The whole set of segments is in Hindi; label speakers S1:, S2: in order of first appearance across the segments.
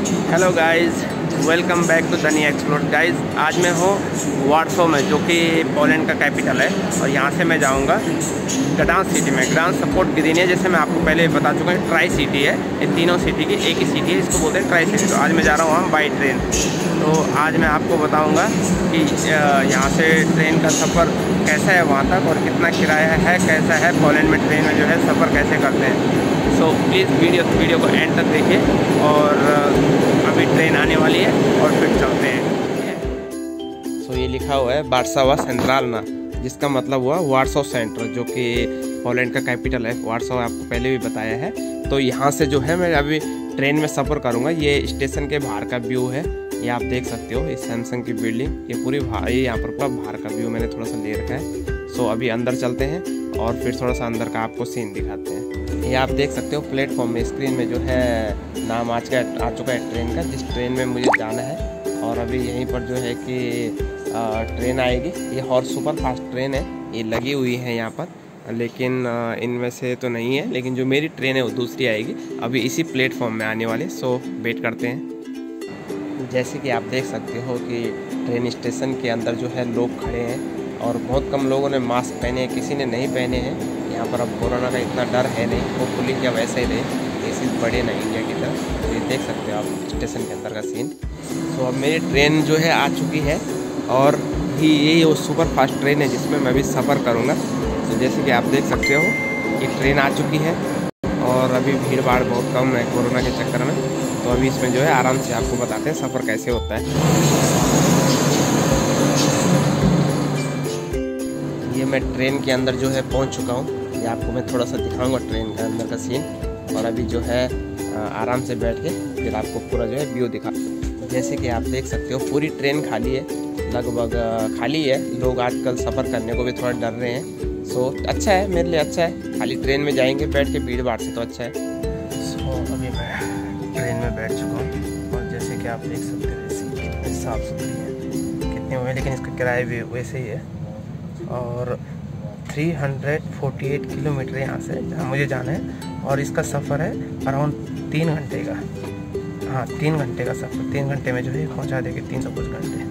S1: Hello guys, welcome back to Dhani explore. Guys, आज मैं हूँ वार्सो में, जो कि पोलैंड का कैपिटल है, और यहाँ से मैं जाऊँगा गडांस्क सिटी में। गडांस्क सपोर्ट ग्दीनिया, जैसे मैं आपको पहले बता चुका हूँ, ट्राई सिटी है। ये तीनों सिटी की एक ही सिटी है, इसको बोलते हैं ट्राई सिटी। तो आज मैं जा रहा हूँ वहाँ बाई ट्रेन। तो आज मैं आपको बताऊँगा कि यहाँ से ट्रेन का सफ़र कैसा है वहाँ तक, और कितना किराया है, कैसा है पोलैंड में ट्रेन में जो है सफ़र कैसे करते हैं। सो प्लीज़ वीडियो को एंड तक देखिए। और अभी ट्रेन आने वाली है और फिर चलते हैं। सो ये लिखा हुआ है वार्सोवा सेंट्रालना, जिसका मतलब हुआ वार्सो सेंटर, जो कि पोलैंड का कैपिटल है। वार्सो आपको पहले भी बताया है। तो यहाँ से जो है मैं अभी ट्रेन में सफ़र करूँगा। ये स्टेशन के बाहर का व्यू है, ये आप देख सकते हो। ये सैमसंग की बिल्डिंग, ये पूरी ये यहाँ पर पूरा बाहर का व्यू मैंने थोड़ा सा ले रखा है। सो अभी अंदर चलते हैं और फिर थोड़ा सा अंदर का आपको सीन दिखाते हैं। ये आप देख सकते हो प्लेटफॉर्म में, स्क्रीन में जो है नाम आ चुका है ट्रेन का, जिस ट्रेन में मुझे जाना है। और अभी यहीं पर जो है कि ट्रेन आएगी। ये हॉर्स सुपर फास्ट ट्रेन है, ये लगी हुई है यहाँ पर, लेकिन इनमें से तो नहीं है। लेकिन जो मेरी ट्रेन है वो दूसरी आएगी, अभी इसी प्लेटफॉर्म में आने वाली। सो वेट करते हैं। जैसे कि आप देख सकते हो कि ट्रेन स्टेशन के अंदर जो है लोग खड़े हैं, और बहुत कम लोगों ने मास्क पहने हैं, किसी ने नहीं पहने हैं। यहाँ पर अब कोरोना का इतना डर है नहीं, होपफुली क्या वैसे ही रहे, केसेस बढ़े ना इंडिया की तरफ। तो ये देख सकते हो आप स्टेशन के अंदर का सीन। तो अब मेरी ट्रेन जो है आ चुकी है, और ये वो सुपर फास्ट ट्रेन है जिसमें मैं भी सफ़र करूँगा। तो जैसे कि आप देख सकते हो ये ट्रेन आ चुकी है, और अभी भीड़ भाड़ बहुत कम है कोरोना के चक्कर में। तो अभी इसमें जो है आराम से आपको बताते हैं सफ़र कैसे होता है। ये मैं ट्रेन के अंदर जो है पहुंच चुका हूँ। ये आपको मैं थोड़ा सा दिखाऊंगा ट्रेन के अंदर का सीन, और अभी जो है आराम से बैठ के फिर आपको पूरा जो है व्यू दिखा। जैसे कि आप देख सकते हो पूरी ट्रेन खाली है, लगभग खाली है। लोग आजकल सफ़र करने को भी थोड़ा डर रहे हैं। सो अच्छा है, मेरे लिए अच्छा है। खाली ट्रेन में जाएंगे बैठ के, भीड़ भाड़ से तो अच्छा है। सो अभी मैं ट्रेन में बैठ चुका हूँ, और जैसे कि आप देख सकते हैं कितनी साफ़ सुथरी है, कितनी हुए, लेकिन इसका किराया भी वैसे ही है। और 348 किलोमीटर यहाँ से जहाँ मुझे जाना है, और इसका सफ़र है अराउंड 3 घंटे का। हाँ, 3 घंटे का सफ़र। 3 घंटे में जो है पहुँचा देगी, 300 कुछ घंटे।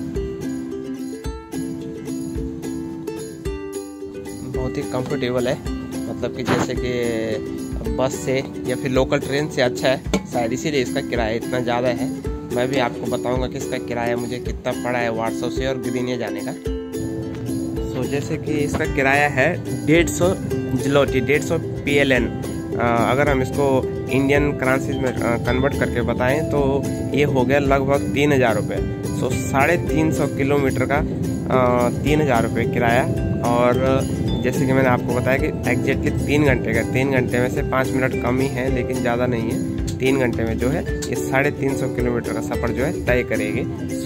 S1: बहुत ही कंफर्टेबल है, मतलब कि जैसे कि बस से या फिर लोकल ट्रेन से अच्छा है शायद, इसीलिए इसका किराया इतना ज़्यादा है। मैं भी आपको बताऊँगा कि इसका किराया मुझे कितना पड़ा है वार्सो से और ग्दीनिया जाने का। तो जैसे कि इसका किराया है 150 ज़्लोटी, 150 PLN। अगर हम इसको इंडियन करेंसी में कन्वर्ट करके बताएं तो ये हो गया लगभग 3000 रुपये। सो 350 किलोमीटर का 3000 रुपये किराया। और जैसे कि मैंने आपको बताया कि एग्जैक्टली 3 घंटे का, 3 घंटे में से 5 मिनट कम ही है, लेकिन ज़्यादा नहीं है। 3 घंटे में जो है ये 350 किलोमीटर का सफ़र जो है तय करेगी।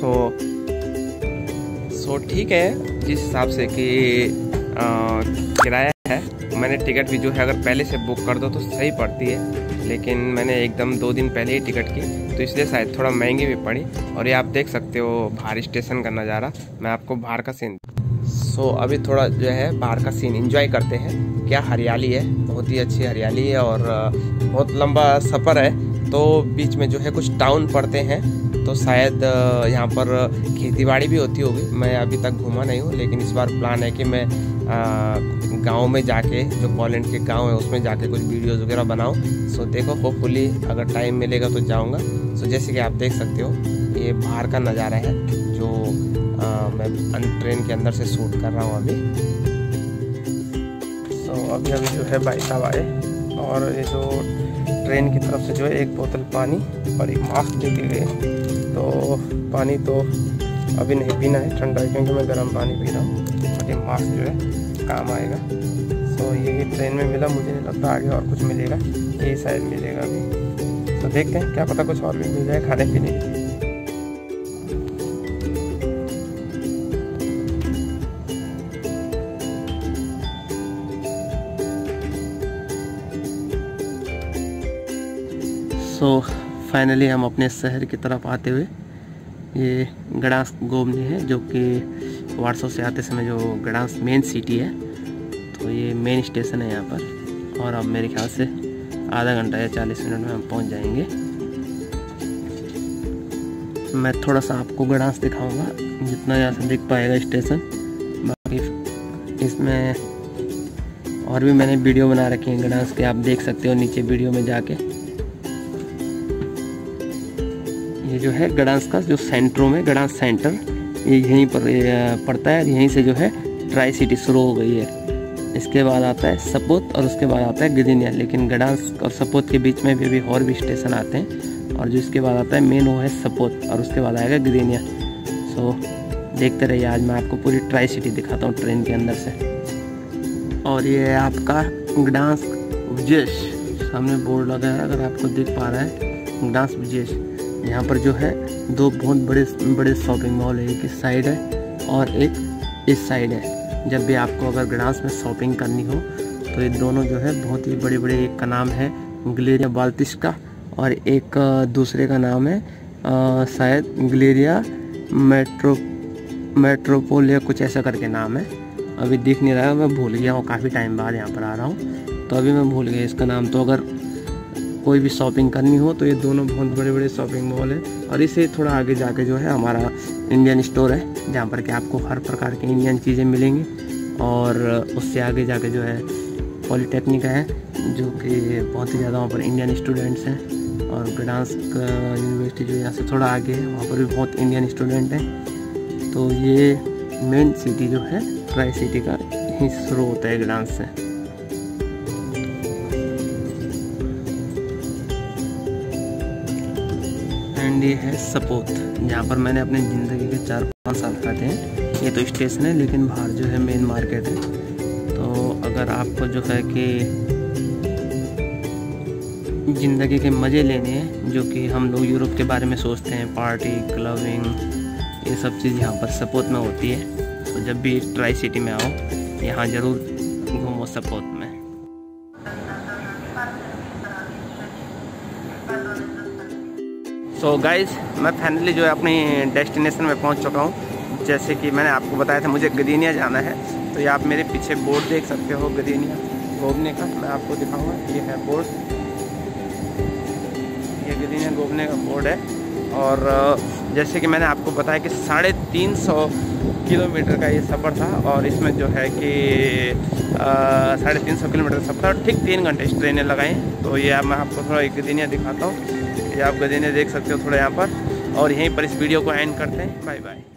S1: सो ठीक है, जिस हिसाब से कि किराया है, मैंने टिकट भी जो है अगर पहले से बुक कर दो तो सही पड़ती है, लेकिन मैंने एकदम 2 दिन पहले ही टिकट की, तो इसलिए शायद थोड़ा महंगी भी पड़ी। और ये आप देख सकते हो बाहर स्टेशन का नज़ारा। मैं आपको बाहर का सीन अभी थोड़ा जो है बाहर का सीन एंजॉय करते हैं। क्या हरियाली है, बहुत ही अच्छी हरियाली है, और बहुत लंबा सफ़र है। तो बीच में जो है कुछ टाउन पड़ते हैं, तो शायद यहाँ पर खेतीबाड़ी भी होती होगी। मैं अभी तक घूमा नहीं हूँ, लेकिन इस बार प्लान है कि मैं गांव में जाके, जो पोलैंड के गांव है उसमें जाके कुछ वीडियोस वगैरह बनाऊँ। सो देखो, होपफुली अगर टाइम मिलेगा तो जाऊँगा। सो जैसे कि आप देख सकते हो ये बाहर का नज़ारा है, जो मैं ट्रेन के अंदर से शूट कर रहा हूँ अभी। सो अभी जो है भाई साहब आए, और ये जो ट्रेन की तरफ से जो है एक बोतल पानी और एक मास्क दे के गए। तो पानी तो अभी नहीं पीना है, ठंडा है, क्योंकि मैं गर्म पानी पी रहा हूँ। और ये मास्क जो है काम आएगा। सो ये ट्रेन में मिला, मुझे नहीं लगता आगे और कुछ मिलेगा, ये शायद मिलेगा अभी। तो देखते हैं, क्या पता कुछ और भी मिल जाए खाने पीने के लिए। सो फाइनली हम अपने शहर की तरफ आते हुए, ये गडांस्क गोमनी है, जो कि वार्सो से आते समय जो गडांस्क मेन सिटी है। तो ये मेन स्टेशन है यहाँ पर, और अब मेरे ख्याल से आधा घंटा या 40 मिनट में हम पहुँच जाएंगे। मैं थोड़ा सा आपको गडांस दिखाऊंगा, जितना यहाँ से दिख पाएगा स्टेशन। बाकी इसमें और भी मैंने वीडियो बना रखी है गडांस के, आप देख सकते हो नीचे वीडियो में जाके। ये जो है गडांस का जो सेंट्रो में गडांस सेंटर, ये यहीं पर पड़ता है। यहीं से जो है ट्राई सिटी शुरू हो गई है। इसके बाद आता है सपोत और उसके बाद आता है गिदीनिया। लेकिन गडांस और सपोत के बीच में भी और भी स्टेशन आते हैं, और जो इसके बाद आता है मेन वो है सपोत, और उसके बाद आएगा गिदीनिया। सो देखते रहिए, आज मैं आपको पूरी ट्राई सिटी दिखाता हूँ ट्रेन के अंदर से। और ये है आपका गडांस्क विजेश, सामने बोर्ड लगा है अगर आपको दिख पा रहा है, गडांस्क विजेश। यहाँ पर जो है दो बहुत बड़े शॉपिंग मॉल है, एक इस साइड है और एक इस साइड है। जब भी आपको अगर गडांस में शॉपिंग करनी हो तो ये दोनों जो है बहुत ही बड़े, एक का नाम है गलेरिया बाल्टिस्का और एक दूसरे का नाम है शायद गलेरिया मेट्रोपोल या कुछ ऐसा करके नाम है। अभी दिख नहीं रहा है, मैं भूल गया हूँ, काफ़ी टाइम बाद यहाँ पर आ रहा हूँ तो अभी मैं भूल गया इसका नाम। तो अगर कोई भी शॉपिंग करनी हो तो ये दोनों बहुत बड़े शॉपिंग मॉल है। और इससे थोड़ा आगे जाके जो है हमारा इंडियन स्टोर है, जहाँ पर कि आपको हर प्रकार की इंडियन चीज़ें मिलेंगी। और उससे आगे जाके जो है पॉलीटेक्निक है, जो कि बहुत ही ज़्यादा वहाँ पर इंडियन स्टूडेंट्स हैं। और गडांस्क यूनिवर्सिटी जो यहाँ से थोड़ा आगे है, वहाँ पर भी बहुत इंडियन स्टूडेंट हैं। तो ये मेन सिटी जो है ट्राई सिटी का यहीं शुरू होता है गडांस से। एंड ये है सपोत, जहाँ पर मैंने अपनी ज़िंदगी के 4-5 साल काटे हैं। ये तो स्टेशन है, लेकिन बाहर जो है मेन मार्केट है। तो अगर आपको जो है कि ज़िंदगी के मज़े लेने हैं, जो कि हम लोग यूरोप के बारे में सोचते हैं, पार्टी क्लबिंग ये सब चीज़ यहाँ पर सपोत में होती है। तो जब भी ट्राई सिटी में आओ, यहाँ ज़रूर घूमो सपोत में। सो गाइस, मैं फाइनली जो है अपनी डेस्टिनेशन में पहुंच चुका हूं। जैसे कि मैंने आपको बताया था मुझे गिदीनिया जाना है, तो ये आप मेरे पीछे बोर्ड देख सकते हो गिदीनिया घूमने का। मैं आपको दिखाऊंगा, ये है बोर्ड, ये गिदीनिया घूमने का बोर्ड है। और जैसे कि मैंने आपको बताया कि 350 किलोमीटर का ये सफ़र था, और इसमें जो है कि 350 किलोमीटर का सफ़र था। ठीक 3 घंटे इस ट्रेनें लगाई। तो ये मैं आपको थोड़ा गिदीनिया दिखाता हूँ। ये आप गिदीनिया देख सकते हो थोड़ा यहाँ पर। और यहीं पर इस वीडियो को एंड करते हैं। Bye bye.